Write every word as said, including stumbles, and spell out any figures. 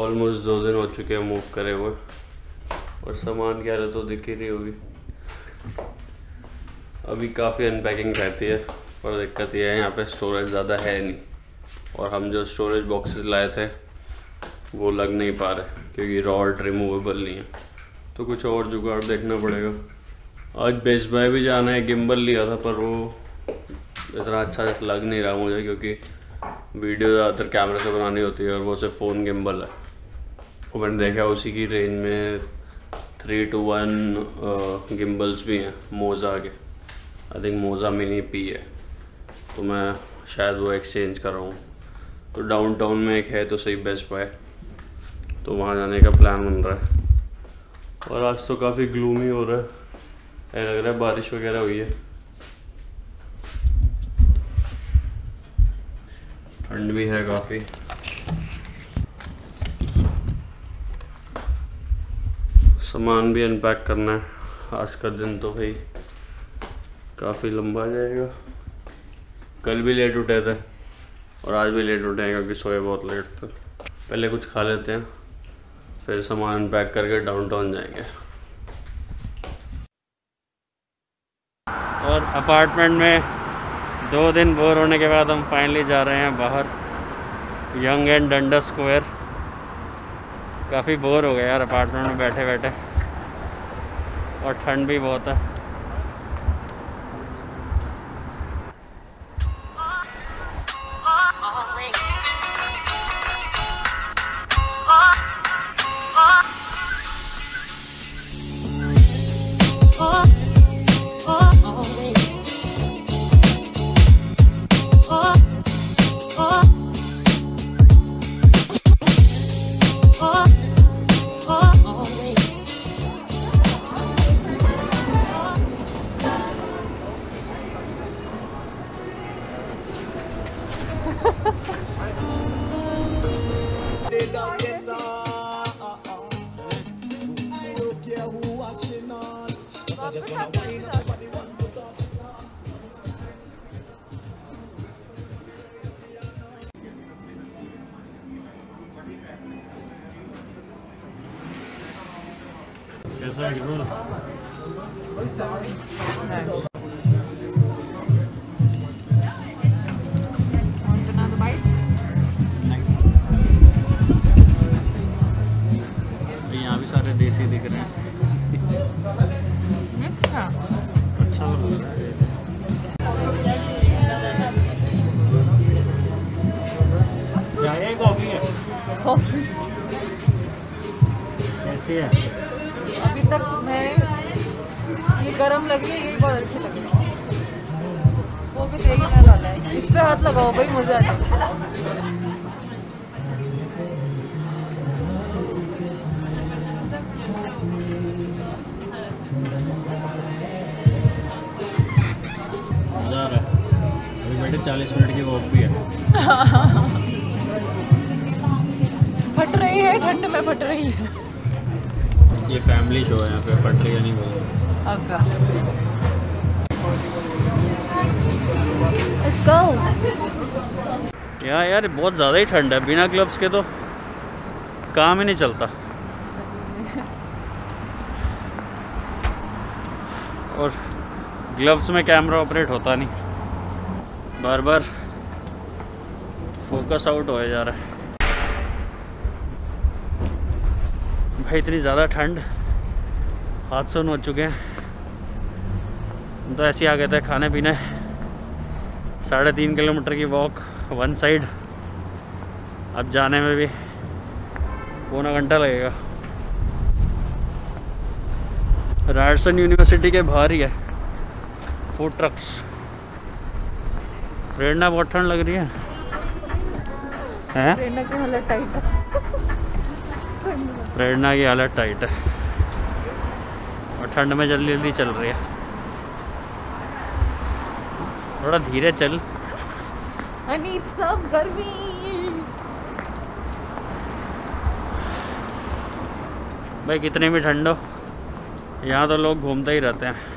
Almost दो दिन हो चुके हैं मूव करे हुए, और सामान क्या रहा तो दिख ही रही होगी। अभी काफ़ी अनपैकिंग रहती है, पर दिक्कत यह है यहाँ पे स्टोरेज ज़्यादा है नहीं, और हम जो स्टोरेज बॉक्सेस लाए थे वो लग नहीं पा रहे क्योंकि रॉड रिमूवेबल नहीं है, तो कुछ और जुगाड़ देखना पड़ेगा। आज बेस्ट बाय भी जाना है, गिम्बल लिया था पर वो इतना अच्छा लग नहीं रहा मुझे, क्योंकि वीडियो ज़्यादातर कैमरे से बनानी होती है और वो सिर्फ फ़ोन गिम्बल है। और मैंने देखा उसी की रेंज में थ्री टू वन गिम्बल्स भी हैं मोज़ा के, I think Moza mini P है, तो मैं शायद वो एक्सचेंज कर रहा हूँ। तो डाउनटाउन में एक है तो सही बेस्ट बाय, तो वहाँ जाने का प्लान बन रहा है। और आज तो काफ़ी ग्लूमी हो रहा है, ऐसा लग रहा है बारिश वगैरह हुई है। ठंड भी है काफ़ी। सामान भी अनपैक करना है। आज का दिन तो भाई काफ़ी लंबा जाएगा। कल भी लेट उठे थे और आज भी लेट उठे हैं क्योंकि सोए बहुत लेट थे। पहले कुछ खा लेते हैं, फिर सामान अनपैक करके डाउनटाउन जाएंगे। और अपार्टमेंट में दो दिन बोर होने के बाद हम फाइनली जा रहे हैं बाहर, यंग एंड डंडा स्क्वायर। काफ़ी बोर हो गया यार अपार्टमेंट में बैठे बैठे, और ठंड भी बहुत है। कैसा है बोल? यहाँ भी सारे देसी दिख रहे हैं। अच्छा अच्छा लग रहा है। चाय है कॉफी है? कॉफी। कैसी है? अभी तक मैं ये गरम लगी है, ये बहुत अच्छी लगी है। वो भी तेरी में वाला है, इस पे हाथ लगाओ भाई, मजा आ जाएगा। मजा आ रहा है। अभी बैठे चालीस मिनट की वॉक भी है। फट रही है, ठंड में फट रही है। ये फैमिली शो है, यहाँ पे फट रही है नहीं बोल। अच्छा लेट्स गो। यहाँ यार बहुत ज़्यादा ही ठंड है, बिना ग्लव्स के तो काम ही नहीं चलता। और ग्लव्स में कैमरा ऑपरेट होता नहीं, बार बार फोकस आउट हो जा रहा है। भाई इतनी ज़्यादा ठंड, हाथ सुन हो चुके हैं। तो ऐसे ही आ गए थे खाने पीने। साढ़े तीन किलोमीटर की वॉक वन साइड, अब जाने में भी पौना घंटा लगेगा। रायसन यूनिवर्सिटी के बाहर ही है फूड ट्रक्स। प्रेरणा बहुत ठंड लग रही है, हैं? प्रेरणा की हालत टाइट है। प्रेरणा की हालत टाइट है और ठंड में जल्दी जल्दी चल रही है। थोड़ा धीरे चल। I need some गर्मी। भाई कितने भी ठंड हो, यहाँ तो लोग घूमते ही रहते हैं।